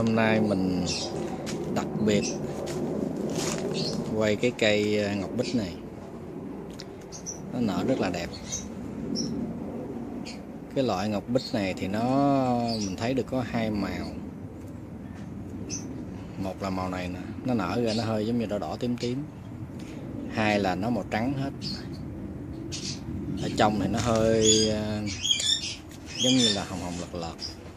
Hôm nay mình đặc biệt quay cái cây ngọc bích này. Nó nở rất là đẹp. Cái loại ngọc bích này thì mình thấy được có hai màu. Một là màu này nè, nó nở ra nó hơi giống như đỏ đỏ tím tím. Hai là nó màu trắng hết. Ở trong thì nó hơi giống như là hồng hồng lật lật.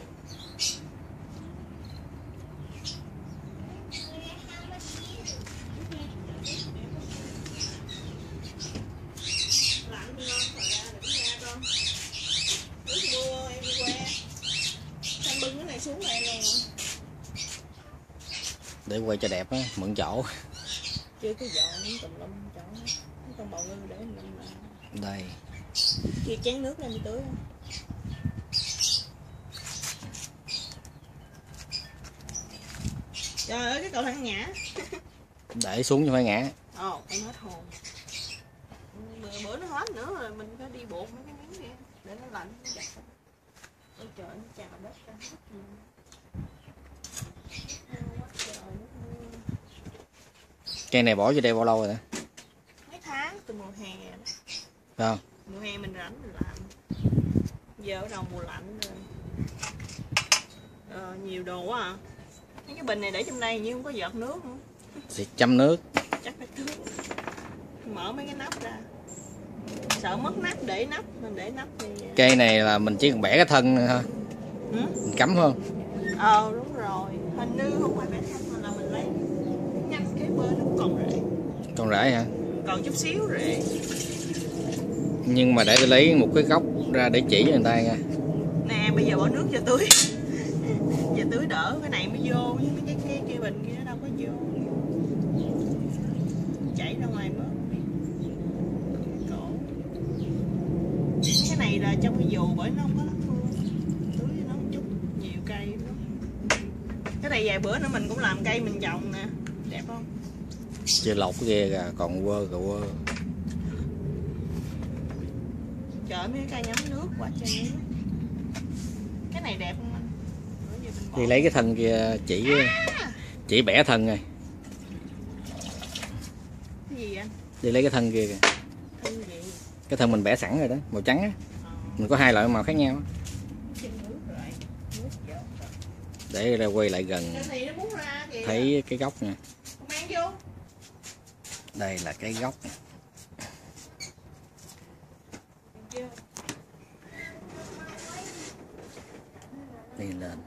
Để quay cho đẹp á, mượn chỗ. Chưa có dọn những tùm lum chỗ. Con bầu ngư để mình đây. Kia chén nước lên tưới. Trời ơi cái cầu thang ngã. Để xuống cho phải ngã. Ồ, em hết hồn. Bữa nó hết nữa rồi mình phải đi buộc mấy cái miếng kia để nó lạnh nó giặt. Ôi trời, nó trào đất ra hết. Cây này bỏ vô đây bao lâu rồi nè? Mấy tháng, từ mùa hè đó. Không? Mùa hè mình rảnh mình làm. Giờ ở đầu mùa lạnh rồi. Nhiều đồ quá à. Mấy cái bình này để trong đây nhưng không có giọt nước nữa. Thì chăm nước. Chắc phải tưới. Mở mấy cái nắp ra. Sợ mất nắp, để nắp, mình để nắp thì... Cây này là mình chỉ cần bẻ cái thân thôi. Mình cắm không? Đúng rồi. Hình như không phải bẻ thân mà là mình lấy nhánh cái bên nó còn rễ. Còn rễ hả? Còn chút xíu rễ. Nhưng mà để tôi lấy một cái góc ra để chỉ cho người ta nha. Nè bây giờ bỏ nước cho tưới. Giờ tưới đỡ cái này mới vô với mấy cái bình kia nó đâu có vô. Chảy ra ngoài bớt. Cái này là trong cái dù bởi nó không có lắm mưa. Tưới cho nó một chút, nhiều cây đó. Cái này vài bữa nữa mình cũng làm cây mình trồng nè. Đẹp không? Chưa lọc ghê kìa, còn quơ kìa quơ. Trời mấy cây nhắm nước quá trời. Cái này đẹp không anh? Đi lấy cái thân kia chỉ bẻ thân rồi. Cái gì anh? Đi lấy cái thân kia kìa. Thân gì? Cái thân mình bẻ sẵn rồi đó, màu trắng á. Mình có hai loại màu khác nhau. Để ra quay lại gần thấy cái gốc nè. Đây là cái gốc. Đi lên.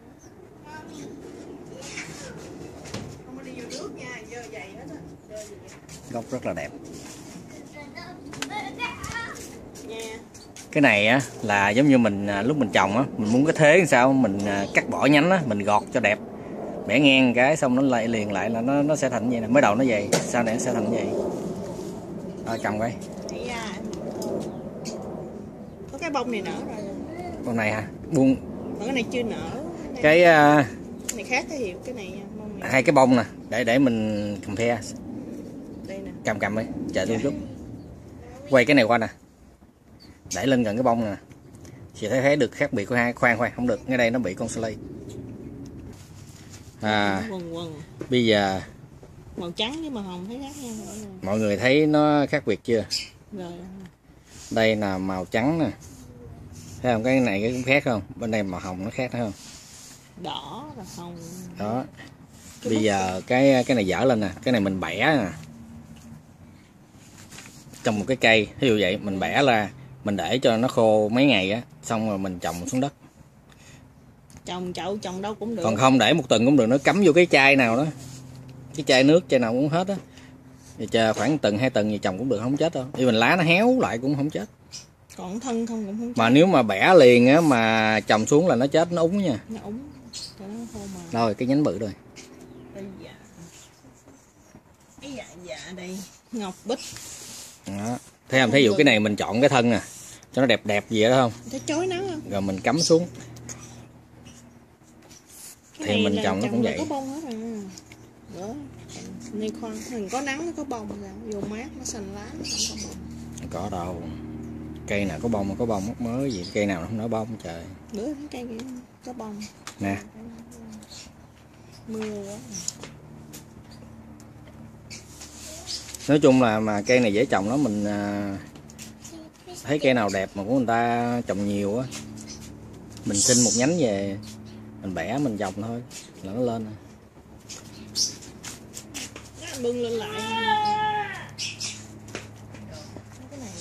Gốc rất là đẹp. Cái này á là giống như mình lúc mình trồng á, mình muốn cái thế làm sao mình cắt bỏ nhánh á, mình gọt cho đẹp, bẻ ngang cái xong nó lại liền lại là nó sẽ thành vậy nè, mới đầu nó vậy, sau này nó sẽ thành vậy. Trồng cái. Có cái bông này nở rồi. Bông này hả? Buông. Còn cái này chưa nở. Cái này khác cái hiệu cái này. Hai cái bông nè, để mình cầm phe. Đây nè. Cầm đi, chờ tôi chút. Quay cái này qua nè. Đẩy lên gần cái bông nè. Chị thấy được khác biệt của hai. Khoan, không được, ngay đây nó bị con slay. Bây giờ màu trắng với màu hồng thấy khác nhau rồi. Mọi người thấy nó khác biệt chưa? Rồi. Đây là màu trắng nè. Thấy không? Cái này cái cũng khác không? Bên đây màu hồng nó khác thấy không? Đỏ và hồng. Đó. Bây giờ cái này dở lên nè, cái này mình bẻ nè. Trong một cái cây, ví dụ vậy, mình bẻ ra, mình để cho nó khô mấy ngày á, xong rồi mình trồng xuống đất. Trồng chậu trồng đâu cũng được. Còn không để một tuần cũng được, nó cắm vô cái chai nào đó. Cái chai nước, chai nào cũng hết á. Thì chờ khoảng tuần 2 tuần gì trồng cũng được, không chết đâu. Thì mình lá nó héo lại cũng không chết. Còn thân không cũng không chết. Mà nếu mà bẻ liền á mà trồng xuống là nó chết, nó úng nha. Nó úng. Rồi cái nhánh bự rồi. Dạ đây, ngọc bích. Đó. Thấy không? Thí dụ cái này mình chọn cái thân nè, cho nó đẹp đẹp gì đó không? Thấy chói nắng không? Rồi mình cắm xuống. Thì mình trồng nó cũng vậy. Có bông hết à. Đó. Nên khoan, mình có nắng nó có bông ra, vô mát nó xanh lá, nó không có bông. Không có đâu. Cây nào có bông mà có bông mắc mới gì, cây nào nó không nở bông trời. Bữa thấy cây kia có bông. Nè. Mưa quá. Nói chung là mà cây này dễ trồng lắm. Mình thấy cây nào đẹp mà của người ta trồng nhiều á, mình xin một nhánh về mình bẻ mình trồng thôi là nó lên rồi. Bưng lên lại. Cái này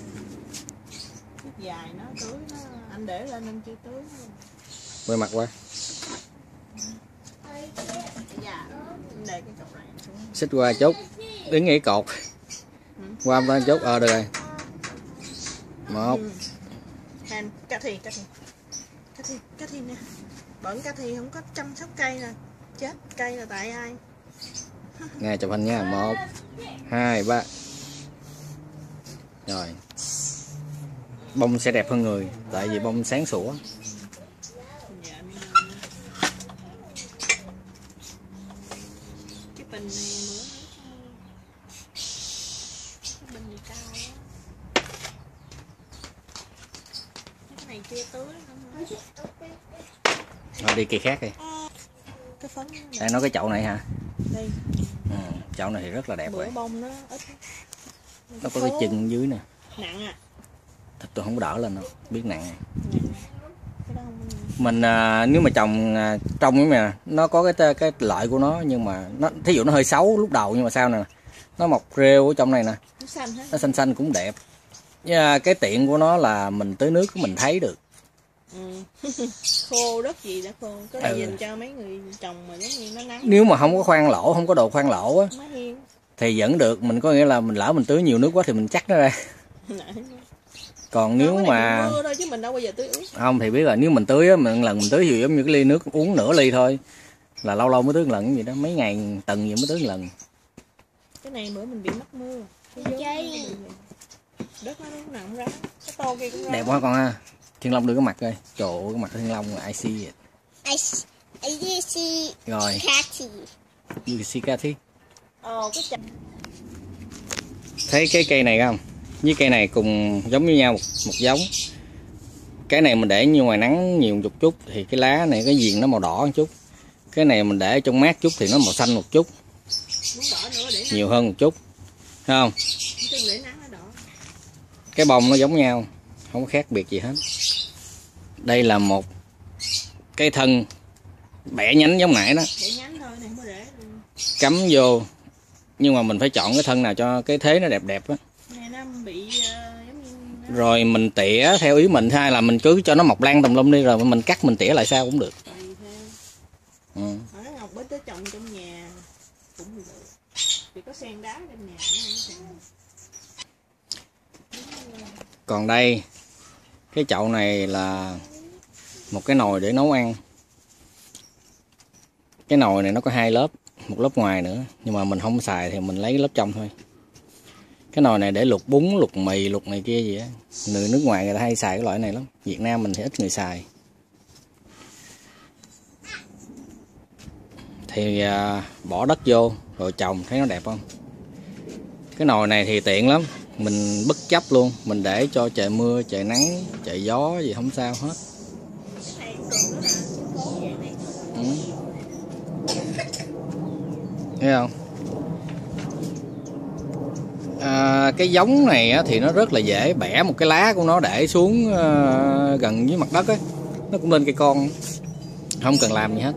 dài nó tưới nó, anh để lên anh chưa tưới. Quay mặt qua. Dạ, để cái cọc này xuống. Xích qua chút, đứng nghĩ cột. Qua bên chút, được rồi. Một. Hành, cá thi nè. Bận cá thi không có chăm sóc cây nè. Chết, cây là tại ai? Nè chụp hình nha. 1, 2, 3. Rồi. Bông sẽ đẹp hơn người, tại vì bông sáng sủa. Cái bình này cái bình này cao á. Cái này chưa tưới không? Rồi đi cây khác đi. Cái phấn Đây nói cái chậu này hả? đây. Chậu này thì rất là đẹp Bữa rồi. bông nó ít. Nó có cái chân dưới nè. Nặng à. Thật tôi không có đỡ lên đâu, biết nặng. Cái đó không. Mình nếu mà trồng trong mà nó có cái lợi của nó, nhưng mà nó thí dụ nó hơi xấu lúc đầu, nhưng mà sau nè nó mọc rêu ở trong này nè, Nó xanh hết. nó xanh xanh cũng đẹp. Cái tiện của nó là mình tưới nước của mình thấy được. Khô đất gì đã khô, cái này dành cho mấy người trồng mà giống như nó nắng. Nếu mà không có khoan lỗ, không có đồ khoan lỗ á thì vẫn được. Mình có nghĩa là mình lỡ mình tưới nhiều nước quá thì mình chắc nó ra. Còn nếu mà mưa thôi chứ mình đâu bao giờ tưới ướt. không thì biết rồi, nếu mình tưới á, mình lần mình tưới thì giống như cái ly nước uống nửa ly thôi, là lâu lâu mới tưới một lần gì đó, mấy ngày tuần gì mới tưới một lần. Cái này bữa mình bị mất mưa. Cái đất nó lúc nào cũng ráo. Cái tô kia cũng ráo. Đẹp quá con ha. Thiên Long đưa cái mặt coi. Trời ơi, cái mặt Thiên Long là I see it. I see Rồi. Cathy. You see Cathy. Cái Thấy cái cây này không? Với cây này cùng giống như nhau một giống. Cái này mình để như ngoài nắng nhiều một chút thì cái lá này cái viền nó màu đỏ một chút. Cái này mình để trong mát chút thì nó màu xanh một chút. Nhiều hơn một chút. Thấy không? Cái bông nó giống nhau, không có khác biệt gì hết. Đây là một cái thân bẻ nhánh giống nãy đó. Cắm vô, nhưng mà mình phải chọn cái thân nào cho cái thế nó đẹp đẹp á. Rồi mình tỉa theo ý mình, hay là mình cứ cho nó mọc lan tùm lum đi rồi mình cắt mình tỉa lại sao cũng được. Ngọc bích tới trồng trong nhà cũng được. Vì có sen đá trong nhà. Còn đây cái chậu này là một cái nồi để nấu ăn. Cái nồi này nó có 2 lớp, một lớp ngoài nữa, nhưng mà mình không xài thì mình lấy cái lớp trong thôi. Cái nồi này để luộc bún, luộc mì, luộc này kia gì á. Người nước ngoài người ta hay xài cái loại này lắm, Việt Nam mình thì ít người xài. Thì bỏ đất vô rồi trồng, thấy nó đẹp không? Cái nồi này thì tiện lắm, mình bất chấp luôn, mình để cho trời mưa, trời nắng, trời gió gì không sao hết. Thấy không? Cái giống này á, thì nó rất là dễ, bẻ một cái lá của nó để xuống gần với mặt đất á, nó cũng lên cây con, không cần làm gì hết.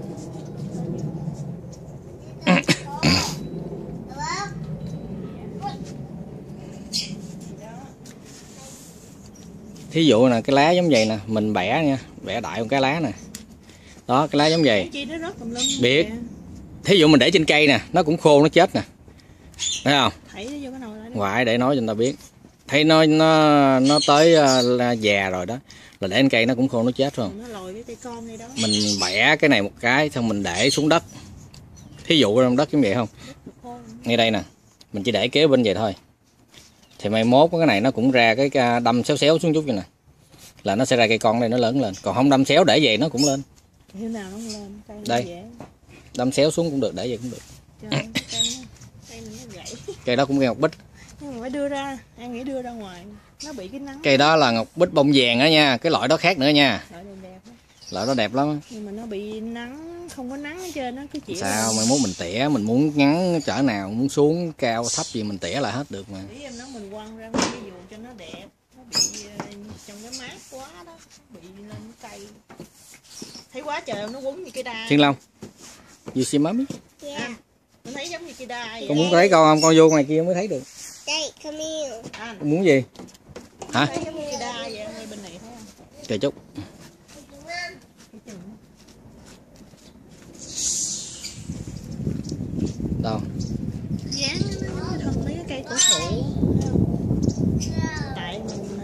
Thí dụ là cái lá giống vậy nè, mình bẻ nha, bẻ đại một cái lá nè. Đó, cái lá giống vậy. Biết. Thí dụ mình để trên cây nè, nó cũng khô, nó chết nè. Thấy không? Ngoại để nói cho người ta biết. Thấy nó tới già rồi đó, là để trên cây nó cũng khô, nó chết rồi. Mình bẻ cái này một cái, xong mình để xuống đất. Thí dụ trong đất giống vậy không? Ngay đây nè, mình chỉ để kế bên vậy thôi. Thì mai mốt cái này nó cũng ra cái đâm xéo xéo xuống chút vậy nè, là nó sẽ ra cây con đây, nó lớn lên. Còn không đâm xéo để vậy nó cũng lên. Đây, đâm xéo xuống cũng được, để vậy cũng được. Cây đó cũng cây ngọc bích. Nhưng mà phải đưa ra, em nghĩ đưa ra ngoài, nó bị cái nắng. Cây đó là ngọc bích bông vàng đó nha, cái loại đó khác nữa nha. Loại đó đẹp lắm á. Nhưng mà nó bị nắng, không có nắng ở trên nó cứ chỉ Sao mai mốt mình tỉa, mình muốn ngắn cỡ nào, muốn xuống cao thấp gì mình tỉa lại hết được mà. ý em nói mình quăng ra cái dù cho nó đẹp, nó bị trong cái mát quá đó, bị lên cây thấy quá trời nó quấn như cái đai. Thiên Long, you see mommy? Yeah. Mình thấy giống như cái đai vậy. Con muốn thấy con không? Con vô ngoài kia mới thấy được. Đây, come here. Anh Con muốn gì? Hả? thấy giống như cái đai vậy, ngay bên này thấy không? Chờ chút. Đâu? Dán nó thân mấy cái cây cổ thụ. Tại mình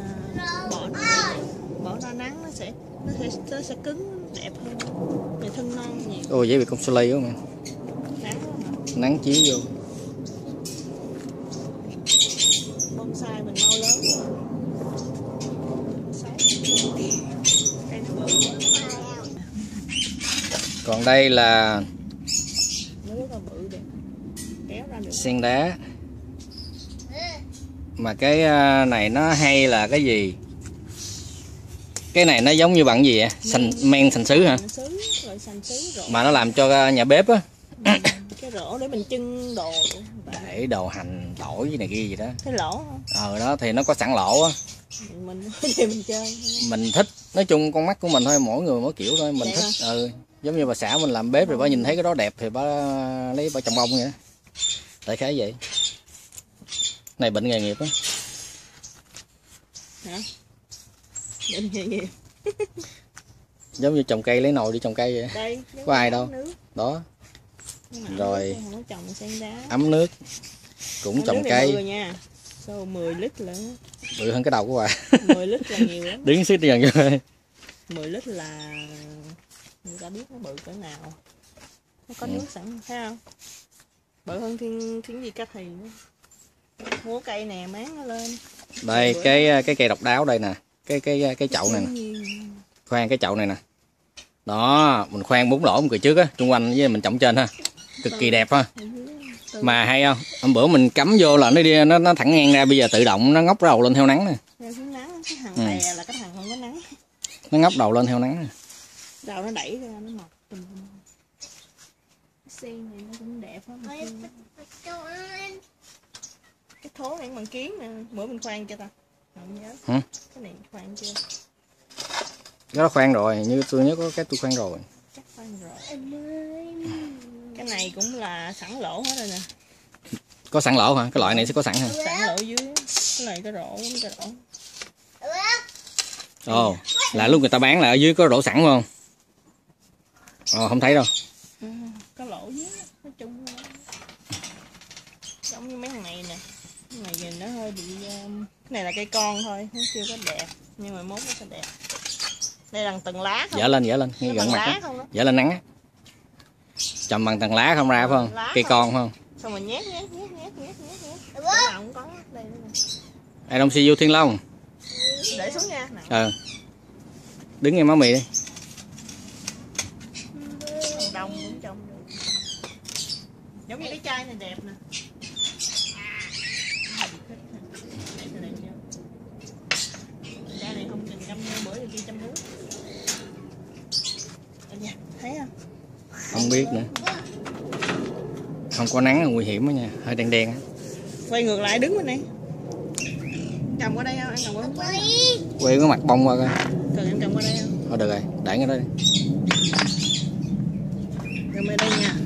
bỏ ra nắng nó sẽ cứng đẹp hơn. Để thân non nhiều. Ôi dễ bị con Soleil quá mà. Nắng quá hả? Nắng chiếu vô. Bonsai mình mau lớn rồi. Cây nó bự quá. Còn đây là Nó rất là bự đẹp. Kéo ra được. sen đá. Mà cái này nó hay là cái gì? Cái này nó giống như bằng gì vậy? Men sành sứ hả? Sành sứ, rồi sành sứ rổ. Mà nó làm cho nhà bếp á. Cái rổ để mình trưng đồ. Để đồ hành tỏi này kia gì đó. Cái lỗ không? Đó thì nó có sẵn lỗ á. Mình thì mình chơi. Mình thích, nói chung con mắt của mình thôi, mỗi người mỗi kiểu thôi, mình Vậy thích. Giống như bà xã mình làm bếp rồi bà nhìn thấy cái đó đẹp thì bà lấy bà trồng bông vậy. Tại khá vậy. Này bệnh nghề nghiệp á. Hả? Bệnh nghề nghiệp. Giống như trồng cây lấy nồi đi trồng cây vậy. Đây, có ai đâu. Nước. Đó. Rồi. Không có trồng sen đá. Ấm nước. Cũng trồng cây. Rồi nha. Sau 10 lít là Bự hơn cái đầu của bà. 10 lít là nhiều lắm. Đứng xích đi gần cho 10 lít là người ta biết nó bự cỡ nào. Nó có nước sẵn thấy không? Bự hơn thiên gì cá thì nữa. Mua cây nè máng nó lên. Đây cái cây độc đáo đây nè. Cái chậu này nè. Khoan cái chậu này nè. Đó, mình khoan 4 lỗ một cười trước á, xung quanh với mình trồng trên ha. Cực kỳ đẹp ha. Mà hay không? Hôm bữa mình cắm vô là nó đi nó thẳng ngang ra, bây giờ tự động nó ngóc đầu lên theo nắng nè. Theo hướng nắng, cái thằng tè là cái thằng không có nắng. Nó ngóc đầu lên theo nắng nè. Đầu nó đẩy ra nó mọc. Cái sen này nó cũng đẹp lắm. Cái thố này bằng kiến nè, bữa mình khoan cho ta. Không nhớ. Hả? Cái này khoan chưa? Cái đó khoan rồi, như tôi nhớ có cái tôi khoan rồi. Chắc khoan rồi. Cái này cũng là sẵn lỗ hết rồi nè. Có sẵn lỗ hả? Cái loại này sẽ có sẵn hả? Sẵn lỗ dưới. Cái này cái rổ, cái rổ. Ồ, là lúc người ta bán là ở dưới có rổ sẵn không? Không thấy đâu. Có lỗ dưới, nói chung giống như mấy thằng này nè. Cái này nhìn nó hơi bị cái này là cây con thôi, nó chưa có đẹp, nhưng mà mốt nó sẽ đẹp. Đây là từng lá không? Dở lên ngay gần mặt á. Dở lên nắng á. Trồng bằng tầng lá không ra phải không? Cây con phải không? Xong rồi nhét. Cái nào cũng có đây nữa nè. Ai đông si vô Thiên Long. Để xuống nha. Đứng ngay má mì đi. Thằng đông cũng trồng được. Giống như cái chai này đẹp nè. Chai này không cần chăm bữa thì kia chăm nước. Thấy không? Không biết nữa. Không có nắng là nguy hiểm đó nha, hơi đen đen á. Quay ngược lại đứng bên này. Trồng qua đây không? Em trồng qua bên đây. Quay cái mặt bông qua coi. Cần em trồng qua đây không? Thôi được rồi, để ngay đây. Trồng ở đây nha.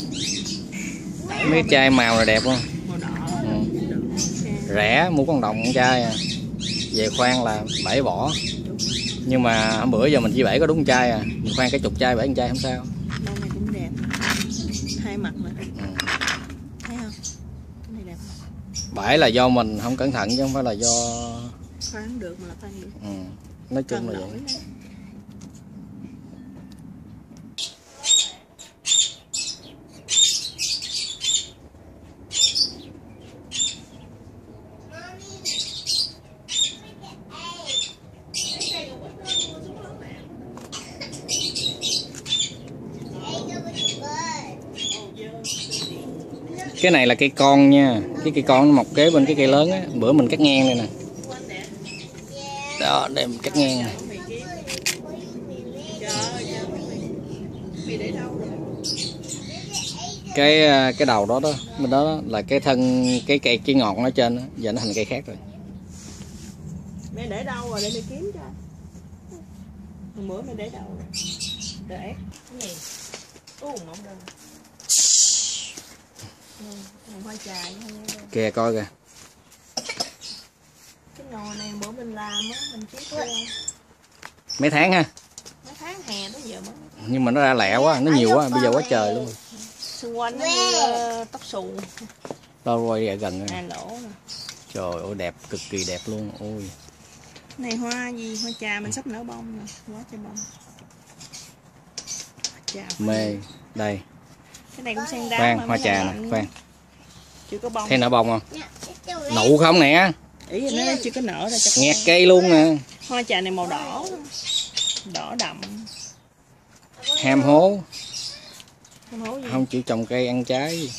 Mấy chai màu là đẹp không? Màu đỏ. Rẻ, mua con đồng con chai à. Về khoan là bể bỏ. Nhưng mà hôm bữa giờ mình chỉ bể có đúng con chai à. Mình khoan cái chục chai bể con chai không sao. Bông này cũng đẹp. Hai mặt mà. Thấy không? Cái này đẹp. Bể là do mình không cẩn thận chứ không phải là do Khoan không được mà là khoan được. nói chung là vậy. Cái này là cây con nha, cái cây con nó mọc kế bên cái cây lớn á, bữa mình cắt ngang đây nè. Đó, để mình cắt ngang. Trời Mày để đâu rồi? Cái đầu đó đó, bên đó là cái thân cái ngọn ở trên đó, giờ nó thành cây khác rồi. Mẹ để đâu rồi để mẹ kiếm cho. Hôm bữa mẹ để đâu rồi? Để ép. Cái này. Mỏng đơn. Hoa chài Kìa coi kìa. Cái nồi này bữa mình làm á, mình chiết vô. Mấy tháng ha? Mấy tháng hè tới giờ mới. Nhưng mà nó ra lẹ quá, nó nhiều quá, bây giờ quá trời luôn. Xung quanh nó như tóc xù. Đâu quay gần À, rồi. lỗ nè. Trời ơi đẹp, cực kỳ đẹp luôn. Ôi. Này hoa gì? Hoa trà mình sắp nở bông rồi, quá trời bông. Trà, Mê. Đây. cái này cũng sen đá Khoan, hoa trà nè, khoan. Chưa có bông. Thấy nở bông không? Nụ không nè. Ý là nó chưa có nở ra cho Nghẹt cây luôn nè. hoa trà này màu đỏ. Đỏ đậm. Ham hố. Không, Không chịu trồng cây ăn trái.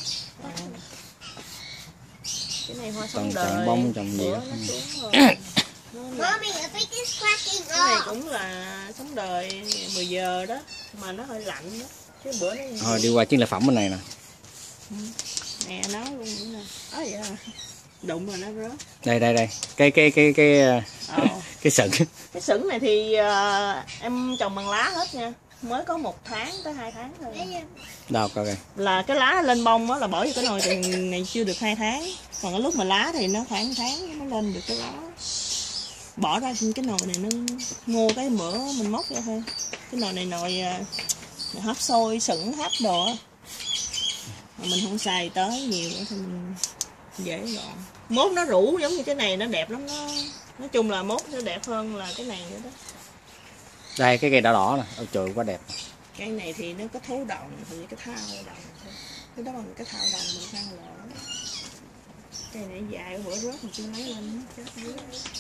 cái này hoa Toàn sống đời. trồng bông trồng gì đó. Mommy, I think it's cracking Cái này off. cũng là sống đời 10 giờ đó, mà nó hơi lạnh đó. Chứ bữa nó Thôi đi qua chiến lợi phẩm bên này nè. nè nó luôn nữa nè. Dạ. Đụng mà nó rớt. Đây. Cái cái sừng. Cái sửng này thì em trồng bằng lá hết nha. Mới có 1 tháng tới 2 tháng thôi. Đâu coi coi. Là cái lá lên bông á là bỏ vô cái nồi này chưa được 2 tháng. Còn cái lúc mà lá thì nó khoảng tháng nó mới lên được cái lá. Bỏ ra cái nồi này nó ngô cái mỡ mình móc ra thôi. Cái nồi này nồi hấp xôi sửng hấp đồ á. Mà mình không xài tới nhiều nữa thì mình dễ gọn. Mốt nó rủ giống như cái này nó đẹp lắm, nó nói chung là mốt nó đẹp hơn là cái này nữa đó. Đây cái cây đỏ đỏ nè, ôi trời quá đẹp. Cái này thì nó có thố đồng thì cái thao đồng thôi. Cái đó bằng cái thao đồng mình ăn lỗ. Cây này dài bữa rớt mình chưa lấy lên chết dưới.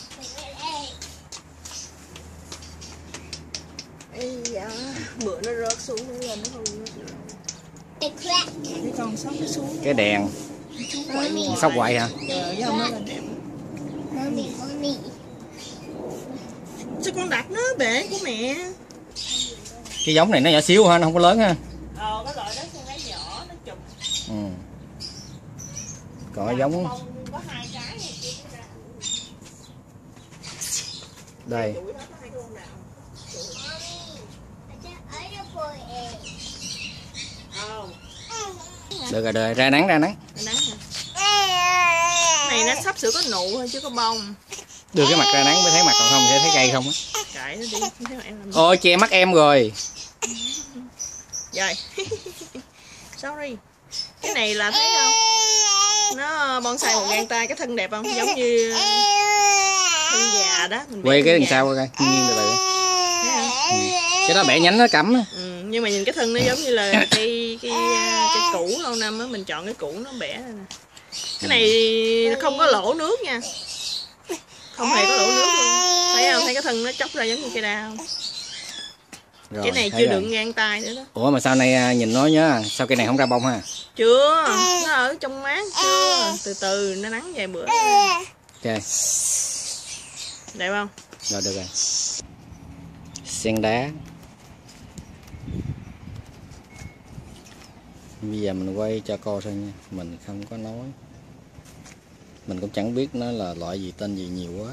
Ây da, bữa nó rớt xuống nó lên nó không rớt được. It cracked. Cái con sóc nó xuống. Cái đèn. Sóc quậy hả? Với ông nó là đẹp. Mommy. Sao con đặt nó bể của mẹ? Cái giống này nó nhỏ xíu ha, nó không có lớn ha. Cái loại đó con gái nhỏ nó chụp. Ừ. Còn cái giống Có 2 cái này chưa có ra. đây. Chuỗi đó có 2 con nào? Được rồi, ra nắng. Nắng hả? Này nó sắp sửa có nụ thôi chứ có bông. Đưa cái mặt ra nắng mới thấy mặt, còn không sẽ thấy cây không á. Kệ nó đi, không thấy mà em làm gì. Ôi che mắt em rồi. Rồi. Sorry. Cái này là thấy không? Nó bonsai một gang tay, cái thân đẹp không? Giống như thân già đó. Mình Quay cái đằng già. sau coi, nghiêng từ từ. Thấy không? Cái đó bẻ nhánh nó cắm á. Nhưng mà nhìn cái thân nó giống như là cây củ lâu năm á, mình chọn cái củ nó bẻ ra nè. Cái này không có lỗ nước nha. Không hề có lỗ nước luôn. Thấy không? Thấy cái thân nó chóc ra giống như cây đao. Rồi, Cái này thấy chưa rồi. đựng ngang tay nữa đó. Ủa mà sau này nhìn nó nhớ, sao cây này không ra bông ha? Chưa, nó ở trong mát chưa. Từ từ nó nắng vài bữa. Ok. Đẹp không? Rồi được rồi. Sen đá. Bây giờ mình quay cho coi thôi nha. Mình không có nói. Mình cũng chẳng biết nó là loại gì, tên gì nhiều quá.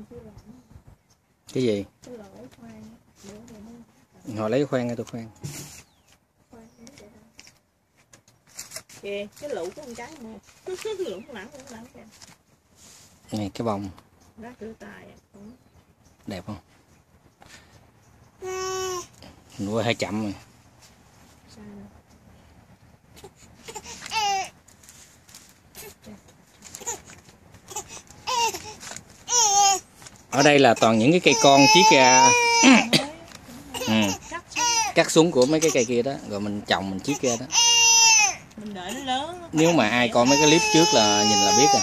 Cái gì? Họ lấy khoan ra tôi khoan. Kìa, cái lụ của con trái một. Lủng lẳng kìa. Này cái bông. Đó rửa tay. Đẹp không? Nuôi hơi chậm rồi. Ở đây là toàn những cái cây con chiết ra. Cắt xuống của mấy cái cây kia đó, rồi mình trồng mình chiết ra đó. Mình đợi nó lớn. Nếu mà ai coi mấy cái clip trước là nhìn là biết rồi.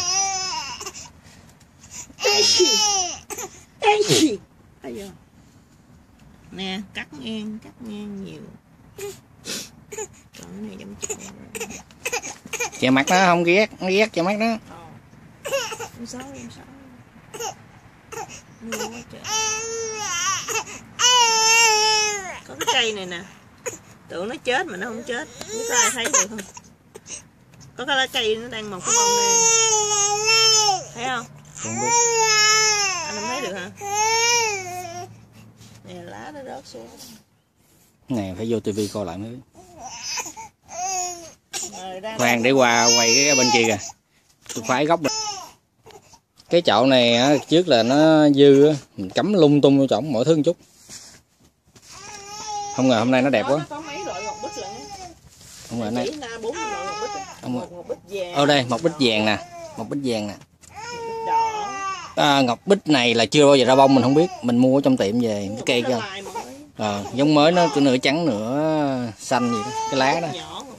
Nè, cắt ngang nhiều. Còn cái này giống chậu. Che mắt nó không ghét, nó ghét che mắt nó. Không sao. Có cái cây này nè. Tưởng nó chết mà nó không chết. Không có ai thấy được không? Có cái lá cây nó đang mọc cái bông này. Thấy không? Không biết. Anh không thấy được hả? Nè lá nó rớt xuống. Nè phải vô tivi coi lại mới biết. Khoan để qua quay cái bên kia kìa. Tôi phải góc được. Cái chậu này trước là nó dư á, mình cắm lung tung vô chổng mọi thứ một chút. Không ngờ hôm nay nó đẹp quá. Có mấy loại ngọc bích lận. Không ngờ nay. Ngọc bích vàng. Ở đây một bích vàng nè, một bích vàng nè. Ngọc bích này là chưa bao giờ ra bông mình không biết, mình mua ở trong tiệm về cái cây cơ. Giống mới nó nửa trắng nửa xanh gì đó, cái lá đó.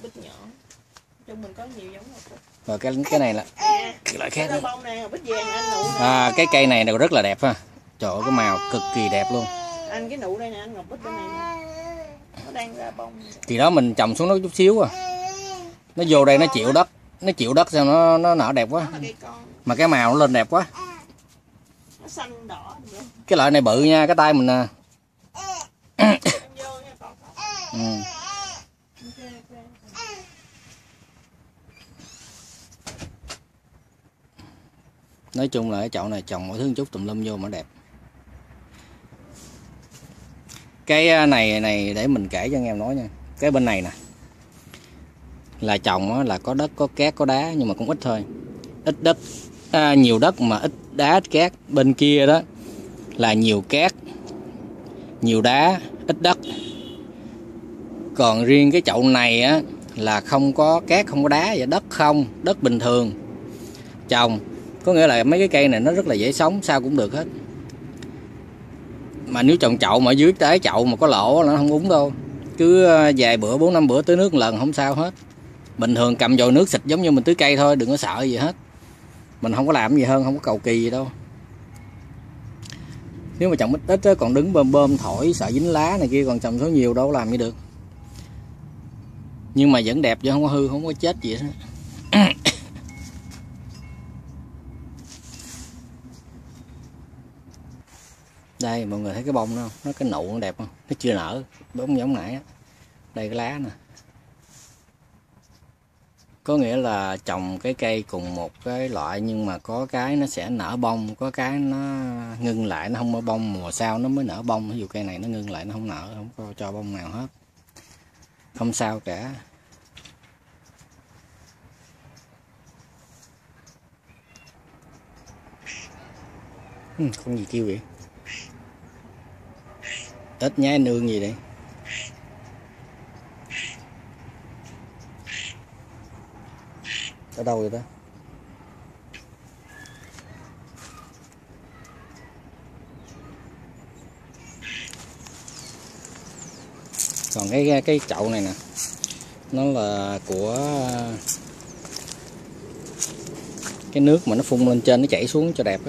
Rồi cái này là cái loại khác đó. Cái cây này đều rất là đẹp ha. Trời ơi, cái màu cực kỳ đẹp luôn. Anh cái nụ đây nè, anh ngọc bích bên này nè. Nó đang ra bông. Thì đó mình trồng xuống nó chút xíu à. Nó vô đây nó chịu đất sao nó nở đẹp quá. Mà cái màu nó lên đẹp quá. Nó xanh đỏ. Cái loại này bự nha, cái tay mình nè. Nói chung là cái chậu này trồng mọi thứ một chút tùm lum vô mà đẹp. Cái này để mình kể cho anh em nói nha. Cái bên này nè là trồng là có đất, có cát, có đá nhưng mà cũng ít thôi. Ít đất, nhiều đất mà ít đá, ít cát. Bên kia đó là nhiều cát, nhiều đá, ít đất. Còn riêng cái chậu này á là không có cát, không có đá và đất không, đất bình thường trồng. Có nghĩa là mấy cái cây này nó rất là dễ sống, sao cũng được hết. Mà nếu trồng chậu mà dưới đáy chậu mà có lỗ nó không úng đâu. Cứ vài bữa, 4-5 bữa tưới nước một lần không sao hết. Bình thường cầm vòi nước xịt giống như mình tưới cây thôi, đừng có sợ gì hết. Mình không có làm gì hơn, không có cầu kỳ gì đâu. Nếu mà trồng ít ít còn đứng bơm thổi sợ dính lá này kia, còn trồng số nhiều đâu làm gì được. Nhưng mà vẫn đẹp chứ không có hư, không có chết gì hết. Đây mọi người thấy cái bông nó không? Nó cái nụ nó đẹp không? Nó chưa nở, bông giống nãy á. Đây cái lá nè. Có nghĩa là trồng cái cây cùng một cái loại nhưng mà có cái nó sẽ nở bông, có cái nó ngưng lại, nó không có bông, mùa sau nó mới nở bông. Ví dụ cây này nó ngưng lại, nó không nở, không có cho bông nào hết. Không sao cả. Con gì kêu vậy? Ít nhái nương gì đây? Ở đâu vậy đó? Còn cái chậu này nè, nó là của cái nước mà nó phun lên trên nó chảy xuống cho đẹp á.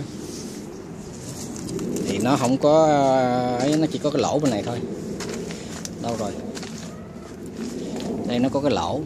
Thì nó không có ấy, nó chỉ có cái lỗ bên này thôi. Đâu rồi? Đây nó có cái lỗ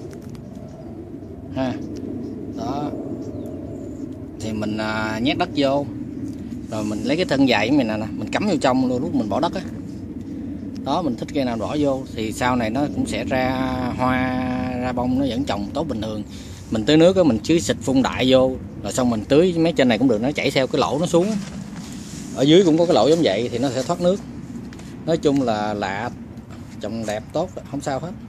ha. Đó thì mình nhét đất vô, rồi mình lấy cái thân dài của mình nè, mình cắm vô trong luôn lúc mình bỏ đất á. Đó mình thích cây nào bỏ vô thì sau này nó cũng sẽ ra hoa ra bông, nó vẫn trồng tốt bình thường. Mình tưới nước á, mình chứ xịt phun đại vô rồi xong mình tưới mấy trên này cũng được, nó chảy theo cái lỗ nó xuống. ở dưới cũng có cái lỗ giống vậy thì nó sẽ thoát nước. Nói chung là lạ, trồng đẹp tốt, không sao hết.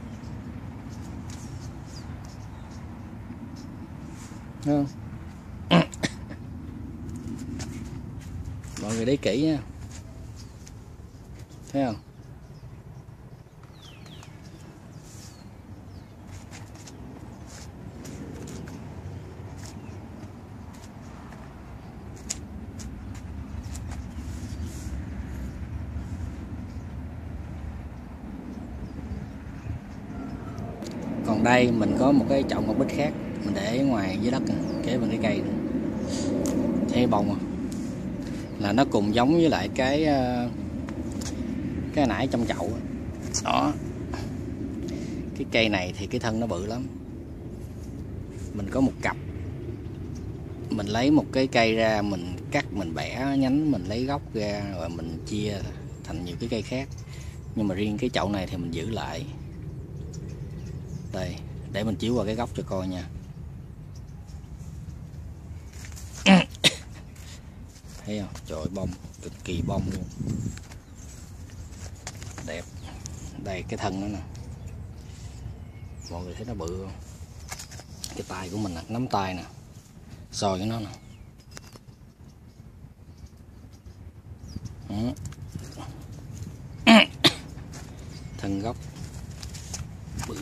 Thấy không? Mọi người để kỹ nha, thấy không? Còn đây mình có một cái chậu ngọc bích khác mình để ngoài dưới đất kế bên cái cây này. Thấy bông à? Là nó cùng giống với lại cái nãy trong chậu đó. Cái cây này thì cái thân nó bự lắm. Mình có một cặp, mình lấy một cái cây ra, mình cắt, mình bẻ nhánh, mình lấy gốc ra rồi mình chia thành nhiều cái cây khác. Nhưng mà riêng cái chậu này thì mình giữ lại. Đây, để mình chiếu qua cái gốc cho coi nha. Thấy không? Trời ơi, bông, cực kỳ bông luôn. Đẹp. Đây cái thân nó nè. Mọi người thấy nó bự không? Cái tay của mình nè, nắm tay nè. Soi với nó nè. Thân gốc bự.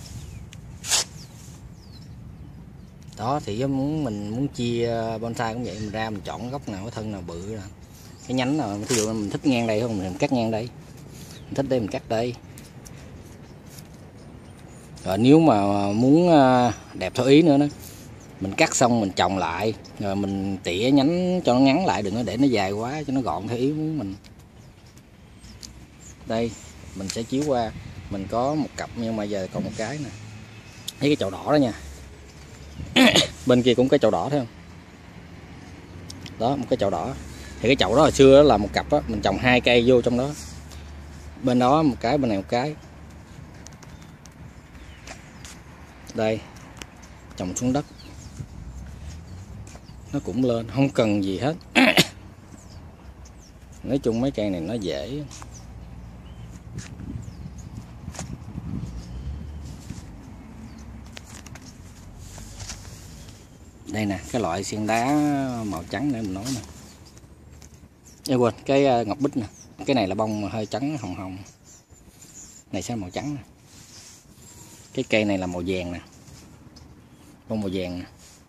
Đó thì mình muốn chia bonsai cũng vậy, mình ra mình chọn gốc nào cái thân nào bự ra. Cái nhánh nào ví dụ mình thích ngang đây không, mình cắt ngang đây. Mình thích đây mình cắt đây. Rồi nếu mà muốn đẹp theo ý nữa đó, mình cắt xong mình trồng lại, rồi mình tỉa nhánh cho nó ngắn lại, đừng có để nó dài quá, cho nó gọn theo ý muốn mình. Đây mình sẽ chiếu qua, mình có một cặp nhưng mà giờ còn một cái nè. Thấy cái chậu đỏ đó nha. Bên kia cũng cái chậu đỏ thấy không? Đó, một cái chậu đỏ. Thì cái chậu đó hồi xưa là một cặp á, mình trồng 2 cây vô trong đó. Bên đó một cái, bên này một cái. Đây, trồng xuống đất. Nó cũng lên, không cần gì hết. Nói chung mấy cây này nó dễ. Đây nè, cái loại xiên đá màu trắng để mình nói nè. Quên, cái ngọc bích nè. Cái này là bông hơi trắng hồng hồng. Này sẽ màu trắng nè. Cái cây này là màu vàng nè. Bông màu vàng nè.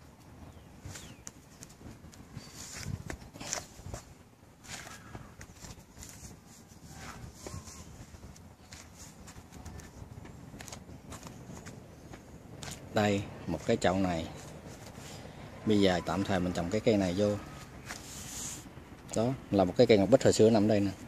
Đây, một cái chậu này. Bây giờ tạm thời mình trồng cái cây này vô. Đó, là một cái cây ngọc bích hồi xưa nằm đây nè.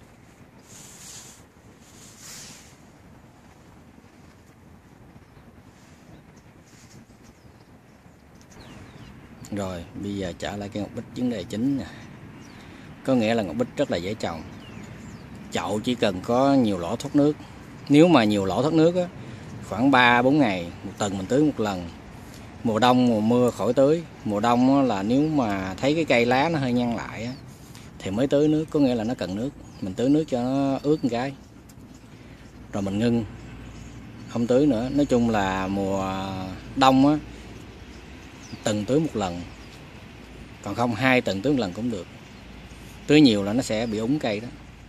Rồi, bây giờ trở lại cái ngọc bích vấn đề chính nè. Có nghĩa là ngọc bích rất là dễ trồng. Chậu chỉ cần có nhiều lỗ thoát nước. Nếu mà nhiều lỗ thoát nước á, khoảng 3-4 ngày, một tuần mình tưới một lần. Mùa đông, mùa mưa khỏi tưới. Mùa đông á, là nếu mà thấy cái cây lá nó hơi nhăn lại á, thì mới tưới nước, có nghĩa là nó cần nước. Mình tưới nước cho nó ướt một cái. Rồi mình ngưng, không tưới nữa. Nói chung là mùa đông á, tuần tưới một lần. Còn không 2 tuần tưới một lần cũng được. Tưới nhiều là nó sẽ bị úng cây đó.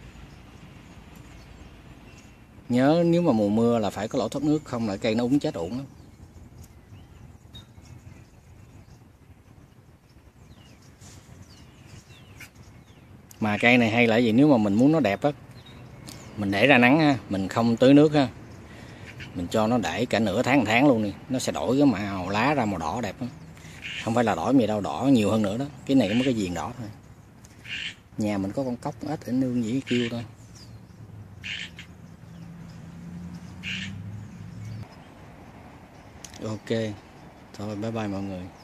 Nhớ nếu mà mùa mưa là phải có lỗ thoát nước, không là cây nó úng chết uổng lắm. Mà cây này hay là gì, nếu mà mình muốn nó đẹp á, mình để ra nắng ha, mình không tưới nước ha, mình cho nó để cả nửa tháng, 1 tháng luôn đi, nó sẽ đổi cái màu lá ra màu đỏ đẹp đó. Không phải là đỏ gì đâu, đỏ nhiều hơn nữa đó. Cái này có mấy cái viền đỏ thôi. Nhà mình có con cóc ếch ở nương dĩ kêu thôi. Ok, thôi bye bye mọi người.